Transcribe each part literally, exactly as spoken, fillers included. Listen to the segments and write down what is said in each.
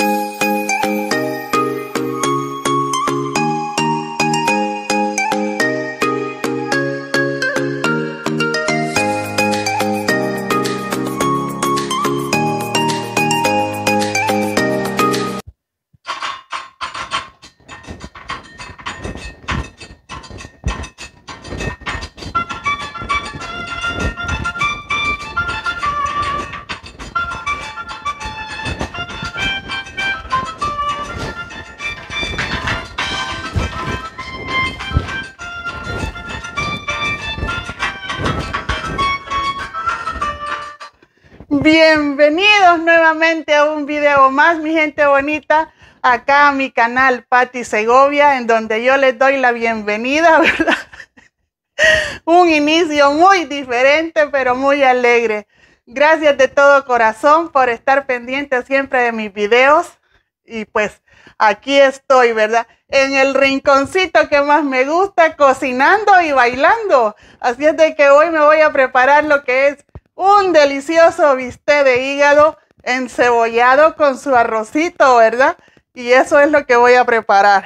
Bienvenidos nuevamente a un video más, mi gente bonita, acá a mi canal Patti Segovia, en donde yo les doy la bienvenida, ¿verdad? Un inicio muy diferente, pero muy alegre. Gracias de todo corazón por estar pendientes siempre de mis videos. Y pues aquí estoy, ¿verdad? En el rinconcito que más me gusta, cocinando y bailando. Así es de que hoy me voy a preparar lo que es un delicioso bistec de hígado encebollado con su arrocito, ¿verdad? Y eso es lo que voy a preparar.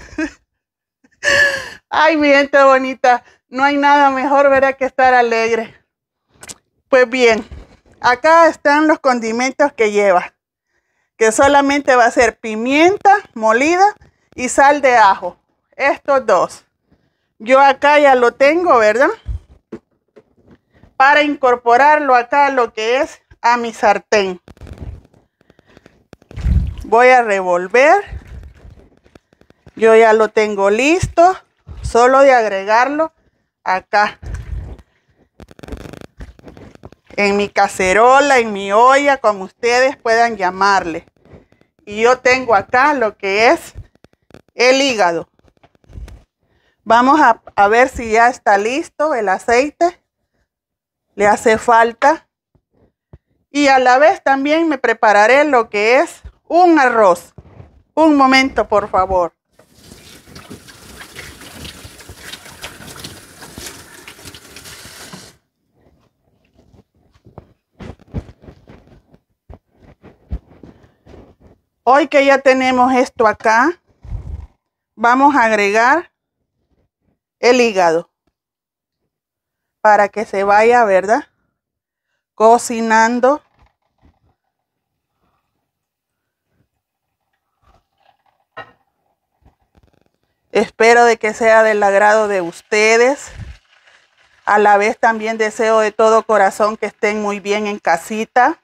Ay, mi gente bonita, no hay nada mejor, ¿verdad?, que estar alegre. Pues bien, acá están los condimentos que lleva, que solamente va a ser pimienta molida y sal de ajo. Estos dos. Yo acá ya lo tengo, ¿verdad?, para incorporarlo acá lo que es a mi sartén. Voy a revolver. Yo ya lo tengo listo, solo de agregarlo acá en mi cacerola, en mi olla, como ustedes puedan llamarle. Y yo tengo acá lo que es el hígado. Vamos a, a ver si ya está listo el aceite. Le hace falta. Y a la vez también me prepararé lo que es un arroz. Un momento, por favor. Hoy que ya tenemos esto acá, vamos a agregar el hígado para que se vaya, ¿verdad?, cocinando. Espero de que sea del agrado de ustedes. A la vez también deseo de todo corazón que estén muy bien en casita.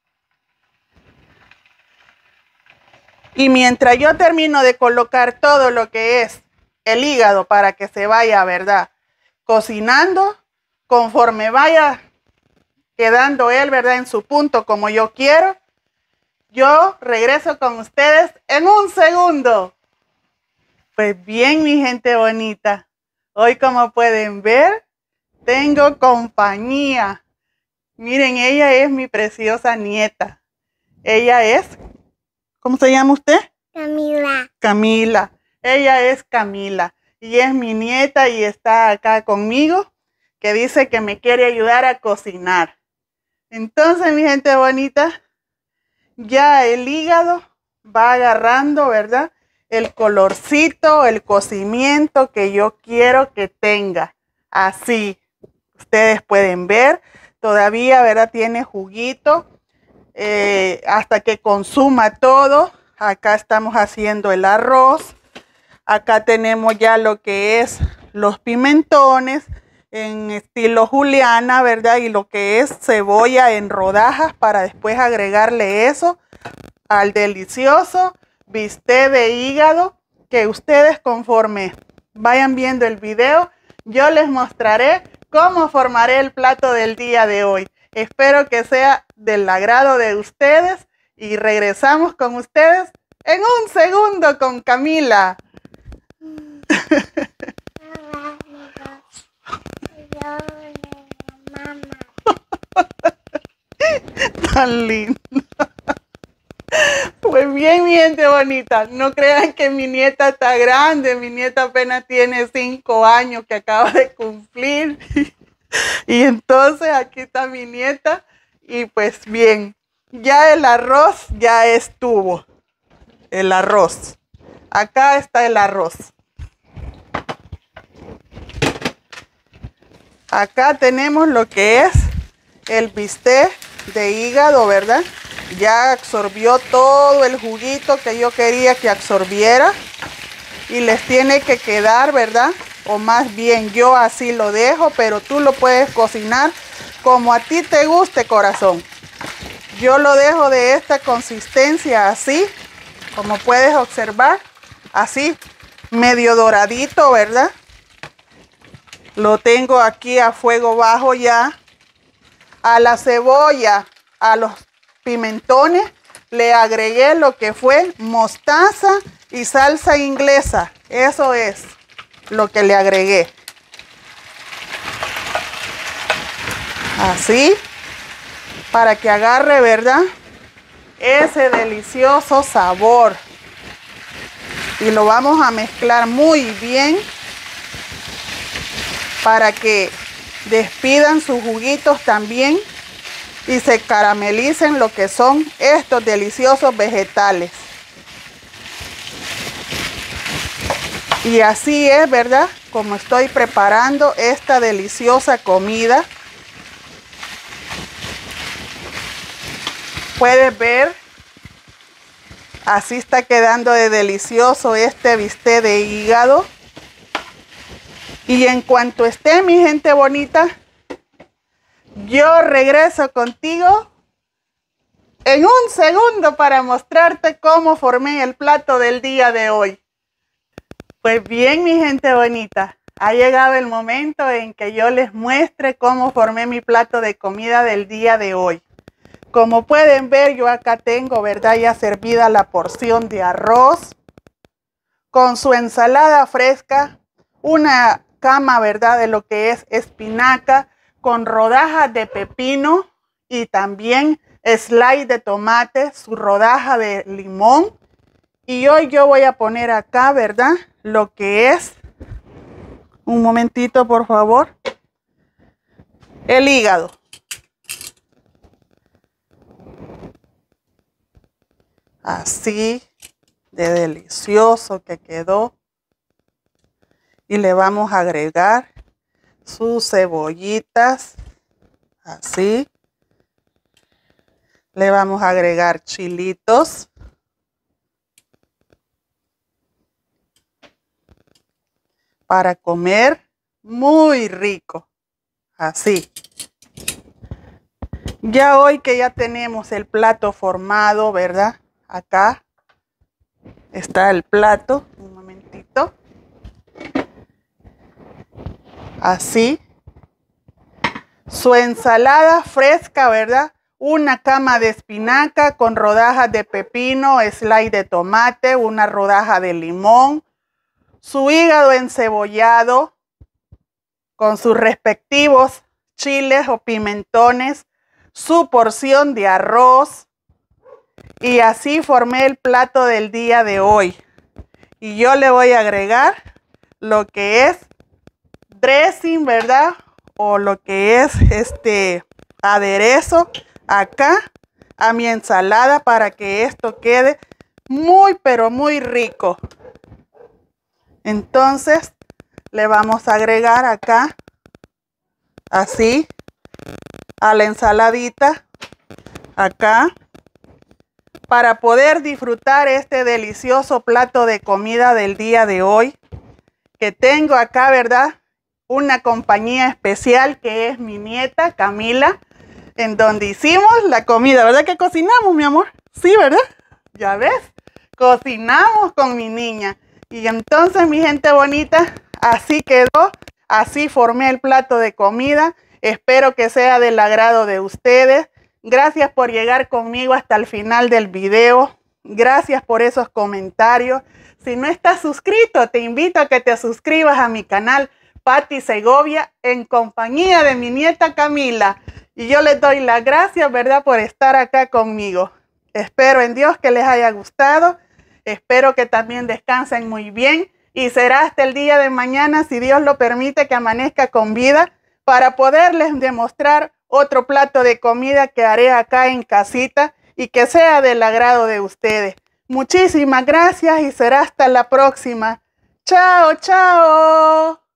Y mientras yo termino de colocar todo lo que es el hígado para que se vaya, ¿verdad?, cocinando, conforme vaya quedando él, ¿verdad?, en su punto como yo quiero, yo regreso con ustedes en un segundo. Pues bien, mi gente bonita, hoy, como pueden ver, tengo compañía. Miren, ella es mi preciosa nieta. Ella es, ¿cómo se llama usted? Camila. Camila. Ella es Camila y es mi nieta y está acá conmigo, que dice que me quiere ayudar a cocinar. Entonces, mi gente bonita, ya el hígado va agarrando, ¿verdad?, el colorcito, el cocimiento que yo quiero que tenga. Así, ustedes pueden ver, todavía, ¿verdad?, tiene juguito eh, hasta que consuma todo. Acá estamos haciendo el arroz. Acá tenemos ya lo que es los pimentones en estilo juliana, ¿verdad? Y lo que es cebolla en rodajas para después agregarle eso al delicioso bistec de hígado, que ustedes, conforme vayan viendo el video, yo les mostraré cómo formaré el plato del día de hoy. Espero que sea del agrado de ustedes y regresamos con ustedes en un segundo con Camila. Tan lindo. Pues bien, mi gente bonita, no crean que mi nieta está grande. Mi nieta apenas tiene cinco años que acaba de cumplir. Y entonces aquí está mi nieta. Y pues bien, ya el arroz ya estuvo. el arroz. Acá está el arroz. Acá tenemos lo que es el bistec de hígado, ¿verdad? Ya absorbió todo el juguito que yo quería que absorbiera. Y les tiene que quedar, ¿verdad? O más bien yo así lo dejo, pero tú lo puedes cocinar como a ti te guste, corazón. Yo lo dejo de esta consistencia así, como puedes observar, así, medio doradito, ¿verdad? Lo tengo aquí a fuego bajo ya. A la cebolla, a los pimentones, le agregué lo que fue mostaza y salsa inglesa. Eso es lo que le agregué. Así, para que agarre, ¿verdad? Ese delicioso sabor. Y lo vamos a mezclar muy bien para que despidan sus juguitos también y se caramelicen lo que son estos deliciosos vegetales. Y así es, ¿verdad? Como estoy preparando esta deliciosa comida. Puedes ver, así está quedando de delicioso este bistec de hígado. Y en cuanto esté, mi gente bonita, yo regreso contigo en un segundo para mostrarte cómo formé el plato del día de hoy. Pues bien, mi gente bonita, ha llegado el momento en que yo les muestre cómo formé mi plato de comida del día de hoy. Como pueden ver, yo acá tengo, ¿verdad? Ya servida la porción de arroz con su ensalada fresca, una cama, ¿verdad? De lo que es espinaca con rodajas de pepino y también slice de tomate, su rodaja de limón. Y hoy yo voy a poner acá, ¿verdad? Lo que es, un momentito por favor, el hígado. Así de delicioso que quedó. Y le vamos a agregar sus cebollitas, así. Le vamos a agregar chilitos. Para comer muy rico, así. Ya hoy que ya tenemos el plato formado, ¿verdad? Acá está el plato, un momentito. Así. Su ensalada fresca, ¿verdad? Una cama de espinaca con rodajas de pepino, slice de tomate, una rodaja de limón. Su hígado encebollado con sus respectivos chiles o pimentones, su porción de arroz. Y así formé el plato del día de hoy. Y yo le voy a agregar lo que es dressing, ¿verdad? O lo que es este aderezo acá a mi ensalada para que esto quede muy, pero muy rico. Entonces le vamos a agregar acá, así, a la ensaladita, acá, para poder disfrutar este delicioso plato de comida del día de hoy. Que tengo acá, ¿verdad? Una compañía especial que es mi nieta Camila, en donde hicimos la comida. ¿Verdad que cocinamos, mi amor? Sí, ¿verdad? Ya ves, cocinamos con mi niña. Y entonces, mi gente bonita, así quedó, así formé el plato de comida. Espero que sea del agrado de ustedes. Gracias por llegar conmigo hasta el final del video. Gracias por esos comentarios. Si no estás suscrito, te invito a que te suscribas a mi canal Patti Segovia en compañía de mi nieta Camila. Y yo les doy las gracias, ¿verdad?, por estar acá conmigo. Espero en Dios que les haya gustado. Espero que también descansen muy bien y será hasta el día de mañana, si Dios lo permite, que amanezca con vida para poderles demostrar otro plato de comida que haré acá en casita y que sea del agrado de ustedes. Muchísimas gracias y será hasta la próxima. Chao, chao.